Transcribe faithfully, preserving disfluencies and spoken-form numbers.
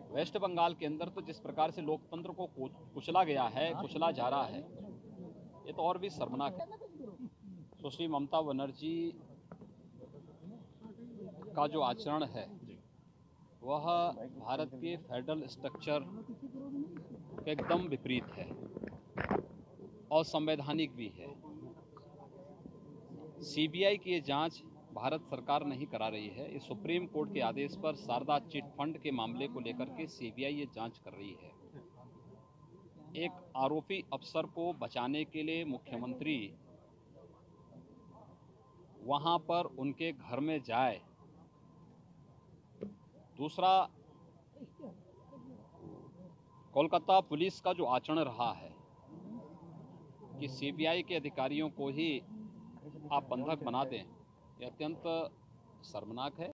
Waste Bengal के अंदर तो जिस प्रकार से लोकतंत्र को कुचला गया है, कुचला जा रहा है, ये तो और भी शर्मनाक है। सुश्री ममता बनर्जी का जो आचरण है वह भारत के फेडरल स्ट्रक्चर के एकदम विपरीत है और संवैधानिक भी है। सीबीआई की ये जांच भारत सरकार नहीं करा रही है। इस सुप्रीम कोर्ट के आदेश पर शारदा चिट फंड के मामले को लेकर के सीबीआई ये जांच कर रही है। एक आरोपी अफसर को बचाने के लिए मुख्यमंत्री वहां पर उनके घर में जाए। दूसरा, कोलकाता पुलिस का जो आचरण रहा है कि सीबीआई के अधिकारियों को ही आप बंधक बना दें, यह अत्यंत शर्मनाक है।